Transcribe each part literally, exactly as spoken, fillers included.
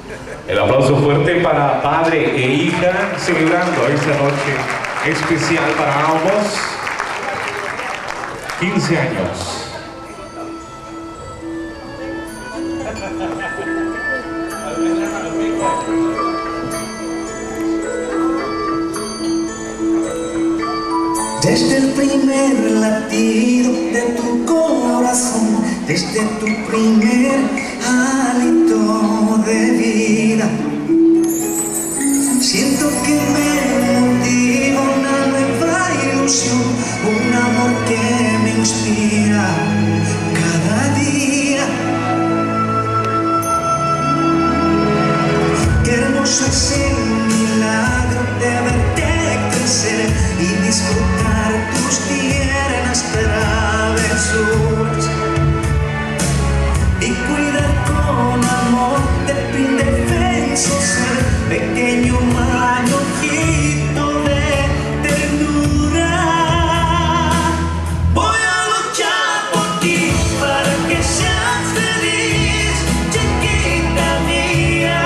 El aplauso fuerte para padre e hija celebrando esta noche especial para ambos. quince años. Desde el primer latido de tu corazón, desde tu primer hálito de vida, siento que me motiva una nueva ilusión, un amor que me inspira cada día. Qué hermoso es el milagro de verte crecer y disfrutar tus tiernas travesuras y cuidar con amor de tu indefenso ser, pequeño manojito de ternura. Voy a luchar por ti para que seas feliz, chiquita mía.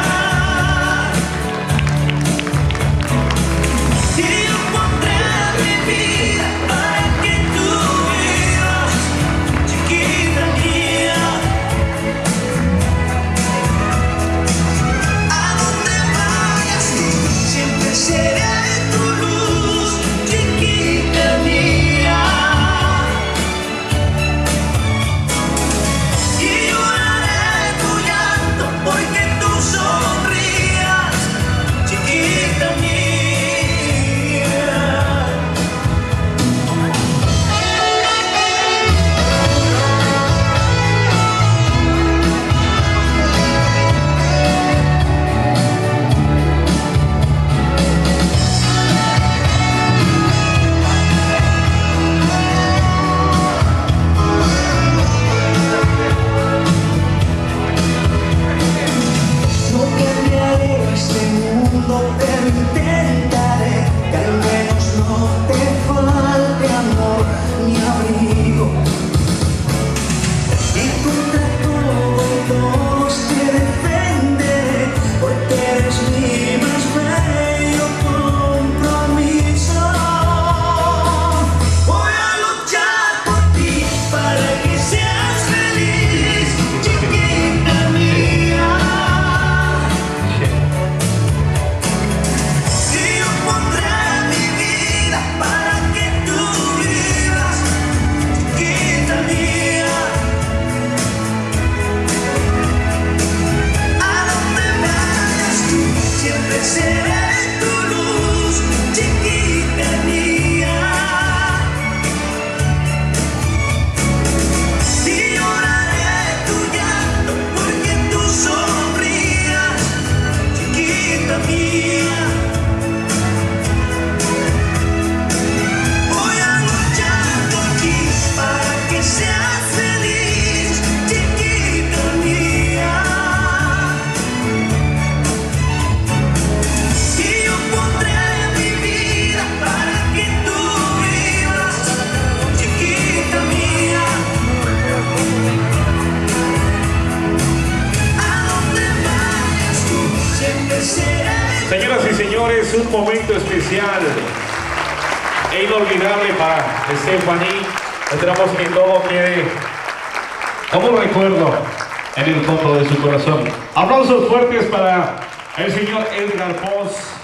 Y yo pondré mi vida para que tú vivas, chiquita mía. A donde vayas tú, siempre seré tu luz, chiquita mía. Y lloraré tu llanto porque tú sonrías, chiquita mía. No cambiaré este mundo, pero intentaré que al menos no te falte amor ni abrigo. Y contra todo y todos te defenderé, porque eres mi más bello compromiso. Voy a luchar por ti para que seas feliz, chiquita mía. Y yo pondré mi vida para que tú vivas, chiquita mía. A donde vayas tú, siempre seré tu luz, chiquita mía. Y lloraré tu llanto porque tú sonrías, chiquita mía. Voy a luchar por ti para que seas feliz, chiquita mía. Y yo pondré mi vida para que tú vivas, chiquita mía. A donde vayas tú, siempre seré. Señoras y señores, un momento especial e inolvidable para Stephanie. Esperamos que todo quede como un recuerdo en el fondo de su corazón. Aplausos fuertes para el señor Edgar Poz.